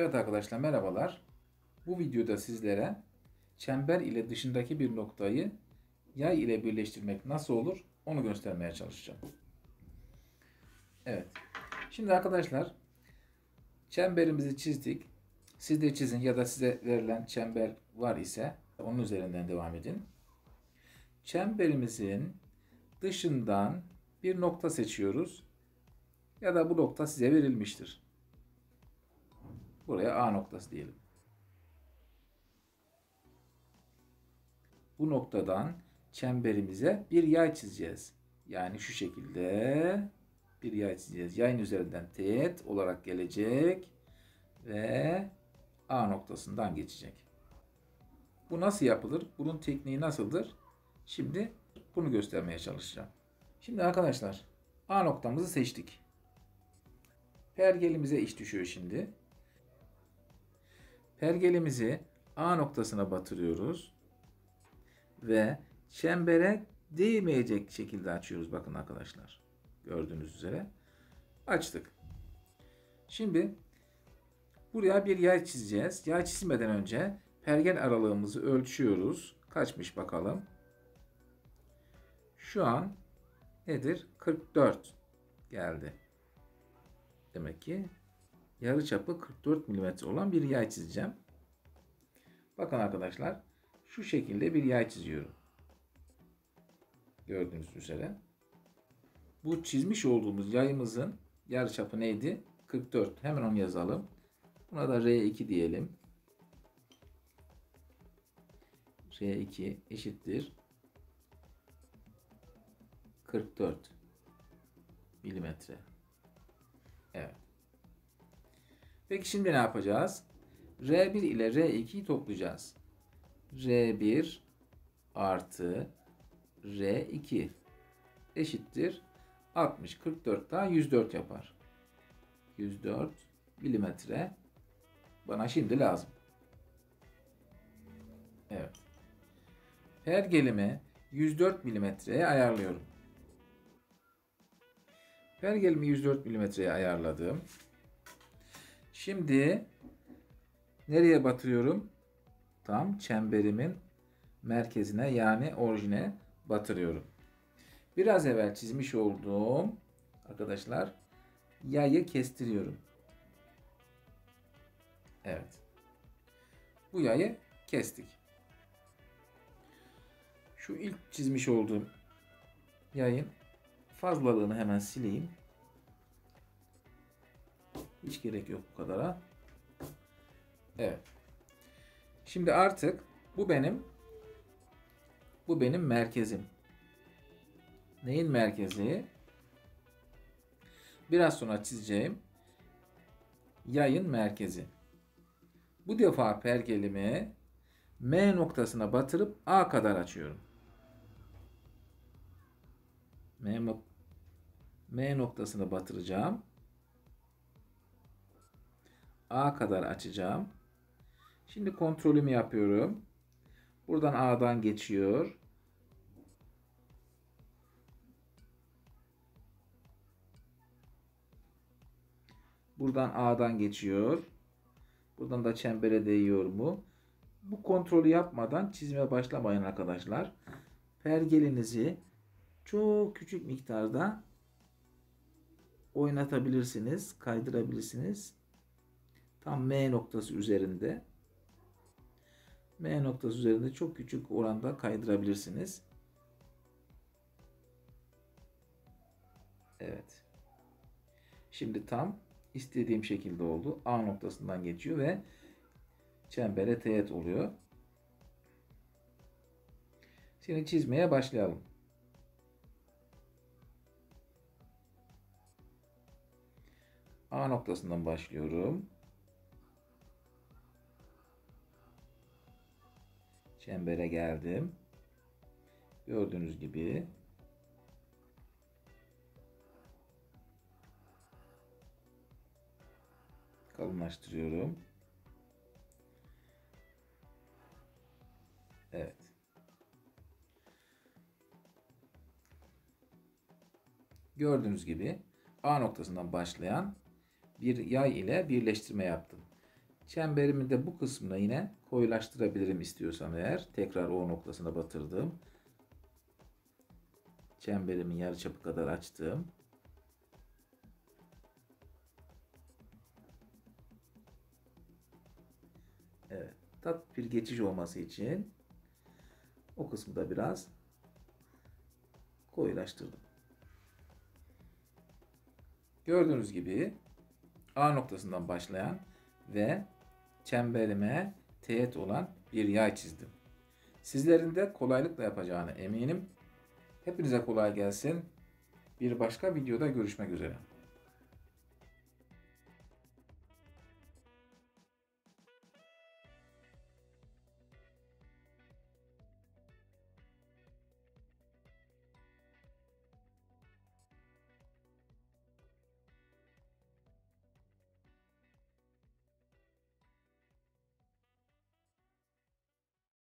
Evet arkadaşlar, merhabalar. Bu videoda sizlere çember ile dışındaki bir noktayı yay ile birleştirmek nasıl olur onu göstermeye çalışacağım. Evet. Şimdi arkadaşlar, çemberimizi çizdik. Siz de çizin ya da size verilen çember var ise onun üzerinden devam edin. Çemberimizin dışından bir nokta seçiyoruz. Ya da bu nokta size verilmiştir. Buraya A noktası diyelim. Bu noktadan çemberimize bir yay çizeceğiz. Yani şu şekilde bir yay çizeceğiz. Yayın üzerinden teğet olarak gelecek ve A noktasından geçecek. Bu nasıl yapılır? Bunun tekniği nasıldır? Şimdi bunu göstermeye çalışacağım. Şimdi arkadaşlar, A noktamızı seçtik. Pergelimize iş düşüyor şimdi. Pergelimizi A noktasına batırıyoruz. Ve çembere değmeyecek şekilde açıyoruz. Bakın arkadaşlar. Gördüğünüz üzere. Açtık. Şimdi buraya bir yay çizeceğiz. Yay çizmeden önce pergel aralığımızı ölçüyoruz. Kaçmış bakalım. Şu an nedir? 44 geldi. Demek ki yarıçapı 44 mm olan bir yay çizeceğim. Bakın arkadaşlar. Şu şekilde bir yay çiziyorum. Gördüğünüz üzere. Bu çizmiş olduğumuz yayımızın yarıçapı neydi? 44. Hemen onu yazalım. Buna da R2 diyelim. R2 eşittir 44 milimetre. Evet. Peki şimdi ne yapacağız? R1 ile R2'yi toplayacağız. R1 artı R2 eşittir 60. 44 daha 104 yapar. 104 milimetre bana şimdi lazım. Evet. Pergelimi 104 milimetreye ayarlıyorum. Pergelimi 104 milimetreye ayarladım. Şimdi nereye batırıyorum? Tam çemberimin merkezine, yani orijine batırıyorum. Biraz evvel çizmiş olduğum arkadaşlar yayı kestiriyorum. Evet. Bu yayı kestik. Şu ilk çizmiş olduğum yayın fazlalığını hemen sileyim. Hiç gerek yok bu kadara. Evet. Şimdi artık bu benim merkezim. Neyin merkezi? Biraz sonra çizeceğim yayın merkezi. Bu defa pergelimi M noktasına batırıp A kadar açıyorum. M noktasına batıracağım. A kadar açacağım. Şimdi kontrolümü yapıyorum. Buradan A'dan geçiyor. Buradan A'dan geçiyor. Buradan da çembere değiyor mu? Bu kontrolü yapmadan çizime başlamayın arkadaşlar. Pergelinizi çok küçük miktarda oynatabilirsiniz, kaydırabilirsiniz. Tam M noktası üzerinde. M noktası üzerinde çok küçük oranda kaydırabilirsiniz. Evet. Şimdi tam istediğim şekilde oldu. A noktasından geçiyor ve çembere teğet oluyor. Şimdi çizmeye başlayalım. A noktasından başlıyorum. Çembere geldim. Gördüğünüz gibi kalınlaştırıyorum. Evet. Gördüğünüz gibi A noktasından başlayan bir yay ile birleştirme yaptım. Çemberimin de bu kısmını yine koyulaştırabilirim istiyorsam eğer. Tekrar O noktasına batırdım. Çemberimin yarıçapı kadar açtım. Evet. Tatlı bir geçiş olması için o kısmı da biraz koyulaştırdım. Gördüğünüz gibi A noktasından başlayan ve çemberime teğet olan bir yay çizdim. Sizlerin de kolaylıkla yapacağına eminim. Hepinize kolay gelsin. Bir başka videoda görüşmek üzere.